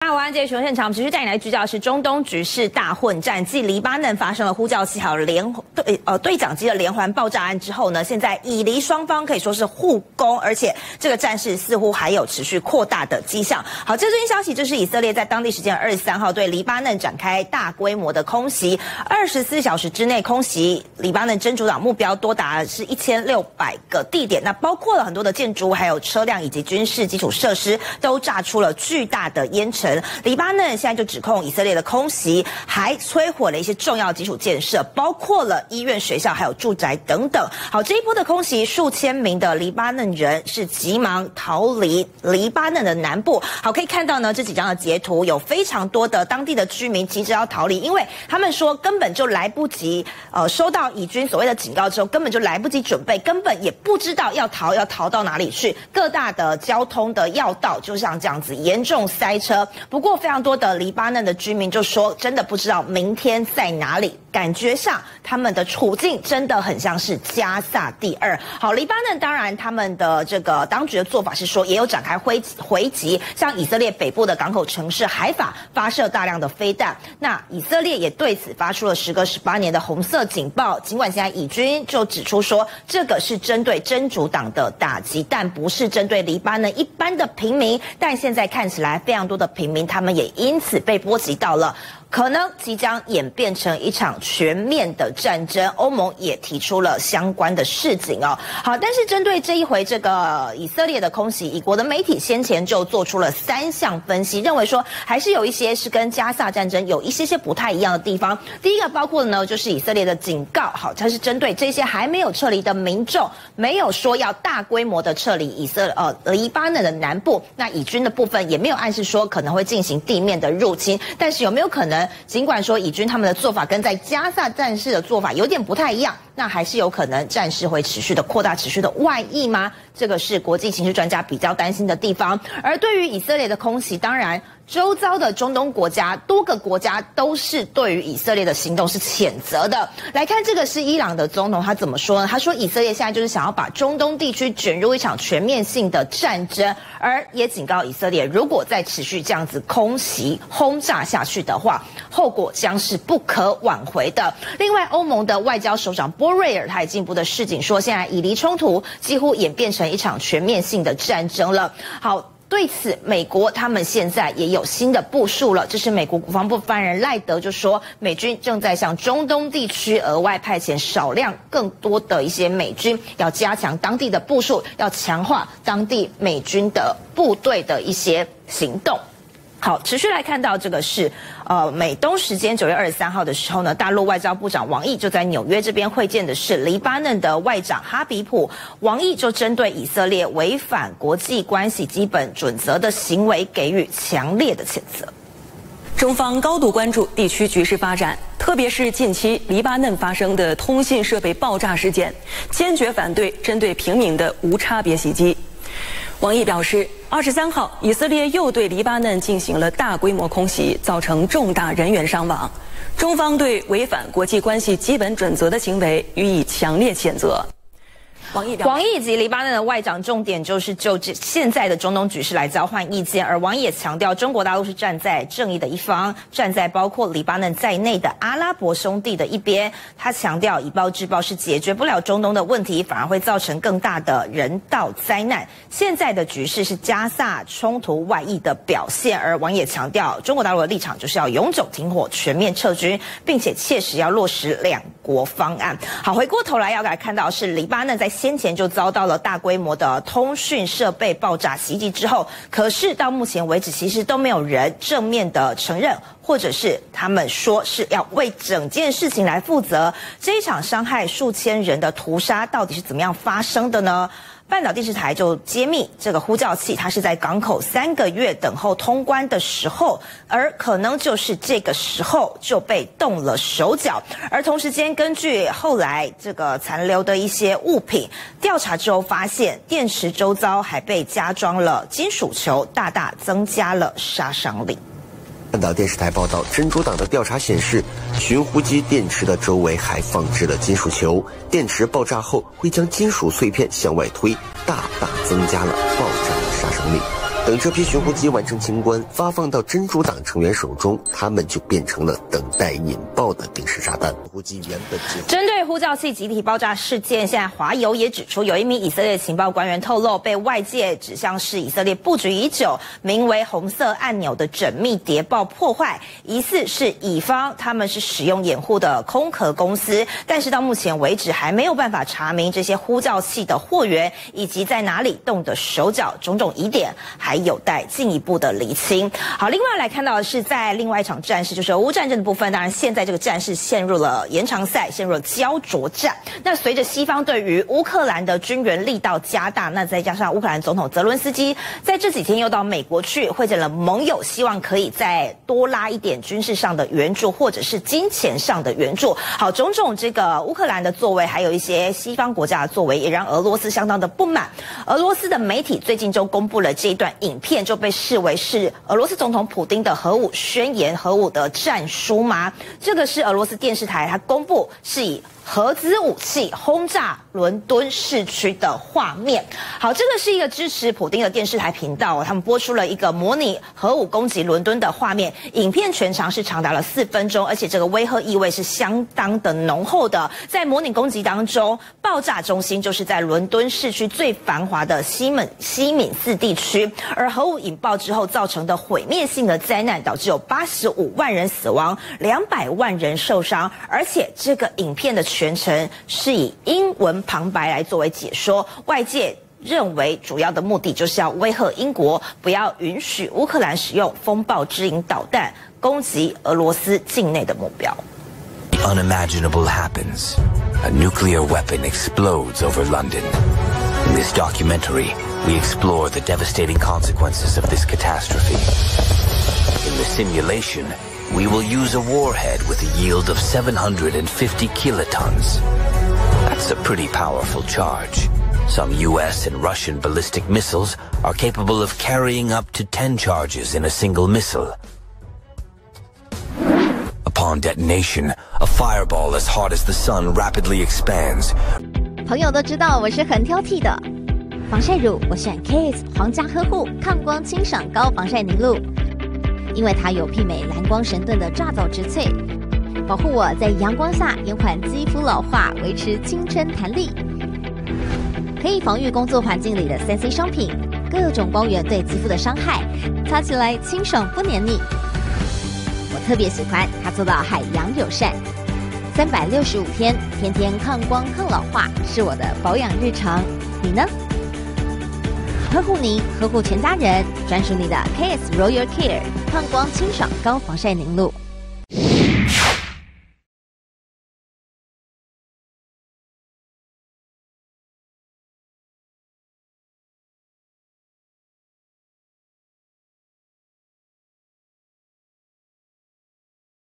午安，这些现场持续带你来聚焦的是中东局势大混战。继黎巴嫩发生了呼叫器还有对讲机的连环爆炸案之后呢，现在以黎双方可以说是互攻，而且这个战事似乎还有持续扩大的迹象。好，这最新消息就是以色列在当地时间23号对黎巴嫩展开大规模的空袭，24小时之内空袭黎巴嫩真主党目标多达是1600个地点，那包括了很多的建筑、还有车辆以及军事基础设施都炸出了巨大的烟尘。黎巴嫩现在就指控以色列的空袭还摧毁了一些重要基础建设，包括了医院、学校还有住宅等等。好，这一波的空袭，数千名的黎巴嫩人是急忙逃离黎巴嫩的南部。好，可以看到呢，这几张的截图有非常多的当地的居民急着要逃离，因为他们说根本就来不及收到以军所谓的警告之后，根本就来不及准备，根本也不知道要逃到哪里去。各大的交通的要道就像这样子严重塞车。不过非常多的黎巴嫩的居民就说，真的不知道明天在哪里，感觉上他们的处境真的很像是加萨第二。好，黎巴嫩当然他们的这个当局的做法是说，也有展开回击，像以色列北部的港口城市海法发射大量的飞弹。那以色列也对此发出了时隔18年的红色警报，尽管现在以军就指出说，这个是针对真主党的打击，但不是针对黎巴嫩一般的平民。但现在看起来非常多的平民他们也因此被波及到了，可能即将演变成一场全面的战争。欧盟也提出了相关的示警哦。好，但是针对这一回这个以色列的空袭，以国的媒体先前就做出了3项分析，认为说还是有一些是跟加萨战争有一些不太一样的地方。第一个包括呢，就是以色列的警告，好，它是针对这些还没有撤离的民众，没有说要大规模的撤离黎巴嫩的南部。那以军的部分也没有暗示说可能会进行地面的入侵，但是有没有可能？尽管说以军他们的做法跟在加萨战事的做法有点不太一样，那还是有可能战事会持续的扩大、持续的外溢吗？这个是国际情势专家比较担心的地方。而对于以色列的空袭，当然周遭的中东国家多个国家都是对于以色列的行动是谴责的。来看这个是伊朗的总统，他怎么说呢？他说以色列现在就是想要把中东地区卷入一场全面性的战争，而也警告以色列，如果再持续这样子空袭轰炸下去的话，后果将是不可挽回的。另外，欧盟的外交首长波瑞尔他也进一步的示警说，现在以黎冲突几乎演变成一场全面性的战争了。好，对此，美国他们现在也有新的部署了。这是美国国防部发言人赖德就说，美军正在向中东地区额外派遣少量更多的一些美军，要加强当地的部署，要强化当地美军的部队的一些行动。好，持续来看到这个是美东时间9月23号的时候呢，大陆外交部长王毅就在纽约这边会见的是黎巴嫩的外长哈比普。王毅就针对以色列违反国际关系基本准则的行为给予强烈的谴责。 中方高度关注地区局势发展，特别是近期黎巴嫩发生的通信设备爆炸事件，坚决反对针对平民的无差别袭击。王毅表示，23号以色列又对黎巴嫩进行了大规模空袭，造成重大人员伤亡。中方对违反国际关系基本准则的行为予以强烈谴责。 王毅以及黎巴嫩的外长重点就是就现在的中东局势来交换意见，而王毅也强调，中国大陆是站在正义的一方，站在包括黎巴嫩在内的阿拉伯兄弟的一边。他强调，以暴制暴是解决不了中东的问题，反而会造成更大的人道灾难。现在的局势是加萨冲突外溢的表现，而王毅也强调，中国大陆的立场就是要永久停火、全面撤军，并且切实要落实2国方案。好，回过头来要来看到是黎巴嫩在先前就遭到了大规模的通讯设备爆炸袭击之后，可是到目前为止其实都没有人正面的承认，或者是他们说是要为整件事情来负责。这一场伤害数千人的屠杀到底是怎么样发生的呢？半岛电视台就揭秘，这个呼叫器它是在港口3个月等候通关的时候，而可能就是这个时候就被动了手脚。而同时间，根据后来这个残留的一些物品调查之后，发现电池周遭还被加装了金属球，大大增加了杀伤力。 半岛电视台报道，真主党的调查显示，寻呼机电池的周围还放置了金属球，电池爆炸后会将金属碎片向外推，大大增加了爆炸的杀伤力。 等这批寻呼机完成清关，发放到真主党成员手中，他们就变成了等待引爆的定时炸弹。呼机原本针对呼叫器集体爆炸事件，现在华邮也指出，有一名以色列情报官员透露，被外界指向是以色列布局已久、名为红色按钮的缜密谍报破坏，疑似是乙方他们是使用掩护的空壳公司，但是到目前为止还没有办法查明这些呼叫器的货源以及在哪里动的手脚，种种疑点还有待进一步的厘清。好，另外来看到的是在另外一场战事，就是俄乌战争的部分。当然，现在这个战事陷入了延长赛，陷入了焦灼战。那随着西方对于乌克兰的军援力道加大，那再加上乌克兰总统泽伦斯基在这几天又到美国去会见了盟友，希望可以再多拉一点军事上的援助，或者是金钱上的援助。好，种种这个乌克兰的作为，还有一些西方国家的作为，也让俄罗斯相当的不满。俄罗斯的媒体最近就公布了这一段影片，就被视为是俄罗斯总统普丁的核武宣言、核武的战书吗？这个是俄罗斯电视台它公布是以核子武器轰炸伦敦市区的画面。好，这个是一个支持普丁的电视台频道，他们播出了一个模拟核武攻击伦敦的画面，影片全长是长达了4分钟，而且这个威吓意味是相当的浓厚的。在模拟攻击当中，爆炸中心就是在伦敦市区最繁华的西敏寺地区，而核武引爆之后造成的毁灭性的灾难，导致有85万人死亡，200万人受伤，而且这个影片的全程是以英文旁白来作为解说，外界认为主要的目的就是要威吓英国，不要允许乌克兰使用风暴之影导弹攻击俄罗斯境内的目标。 The unimaginable happens. A nuclear weapon explodes over London. In this documentary, we explore the devastating consequences of this catastrophe. In the simulation, we will use a warhead with a yield of 750 kilotons. That's a pretty powerful charge. Some US and Russian ballistic missiles are capable of carrying up to 10 charges in a single missile. Upon detonation, a fireball as hot as the sun rapidly expands. 朋友都知道我是很挑剔的，防晒乳我选 KS 皇家呵护抗光清爽高防晒凝露。因为它有媲美蓝光神盾的抓藻植萃，保护我在阳光下延缓肌肤老化，维持青春弹力。可以防御工作环境里的3C 商品，各种光源对肌肤的伤害，擦起来清爽不黏腻。我特别喜欢它做到海洋友善，365天，天天抗光抗老化，是我的保养日常。你呢？呵护您，呵护全家人，专属你的 KS Royal Care 抗光清爽高防晒凝露。